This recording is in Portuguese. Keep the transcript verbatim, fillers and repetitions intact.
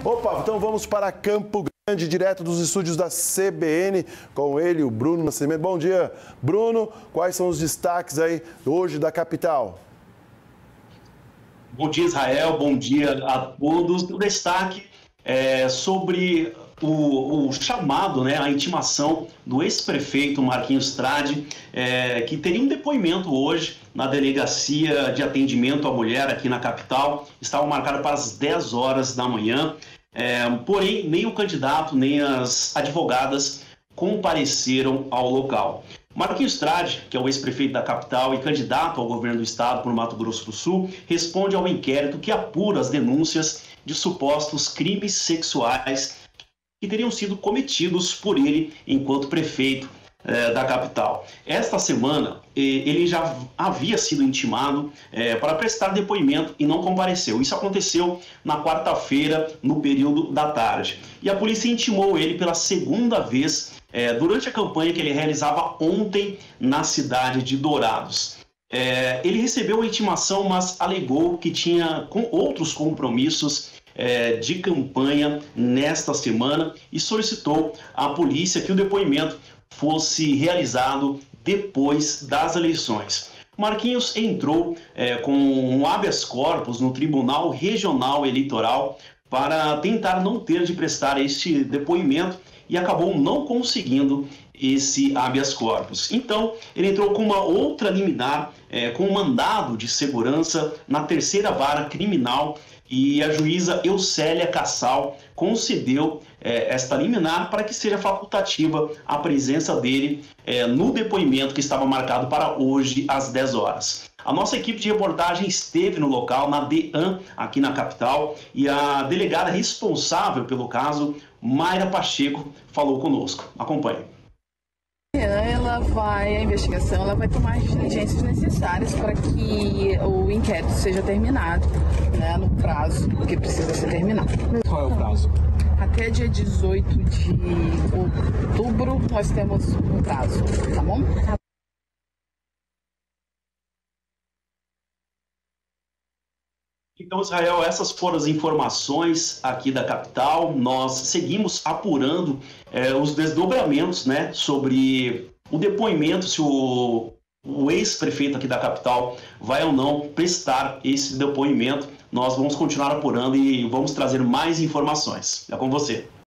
Opa, então vamos para Campo Grande, direto dos estúdios da C B N, com ele, o Bruno Nascimento. Bom dia, Bruno. Quais são os destaques aí hoje da capital? Bom dia, Israel. Bom dia a todos. O destaque é sobre o, o chamado, né, a intimação do ex-prefeito Marquinhos Tradi, é, que teria um depoimento hoje na Delegacia de Atendimento à Mulher aqui na capital. Estava marcado para as dez horas da manhã. É, porém, nem o candidato, nem as advogadas compareceram ao local. Marquinhos Tradi, que é o ex-prefeito da capital e candidato ao governo do estado por Mato Grosso do Sul, responde ao inquérito que apura as denúncias de supostos crimes sexuais que teriam sido cometidos por ele enquanto prefeito eh, da capital. Esta semana, eh, ele já havia sido intimado eh, para prestar depoimento e não compareceu. Isso aconteceu na quarta-feira, no período da tarde. E a polícia intimou ele pela segunda vez eh, durante a campanha que ele realizava ontem na cidade de Dourados. É, ele recebeu a intimação, mas alegou que tinha com outros compromissos é, de campanha nesta semana e solicitou à polícia que o depoimento fosse realizado depois das eleições. Marquinhos entrou é, com um habeas corpus no Tribunal Regional Eleitoral para tentar não ter de prestar este depoimento e acabou não conseguindo esse habeas corpus. Então, ele entrou com uma outra liminar, é, com um mandado de segurança na terceira vara criminal, e a juíza Eucélia Cassal concedeu é, esta liminar para que seja facultativa a presença dele é, no depoimento que estava marcado para hoje às dez horas. A nossa equipe de reportagem esteve no local, na DEAN, aqui na capital, e a delegada responsável pelo caso, Mayra Pacheco, falou conosco. Acompanhe. Ela vai, a investigação, ela vai tomar as diligências necessárias para que o inquérito seja terminado, né, no prazo que precisa ser terminado. Qual é o prazo? Até dia dezoito de outubro nós temos um prazo, tá bom? Então, Israel, essas foram as informações aqui da capital. Nós seguimos apurando é, os desdobramentos, né, sobre o depoimento, se o, o ex-prefeito aqui da capital vai ou não prestar esse depoimento. Nós vamos continuar apurando e vamos trazer mais informações. É com você.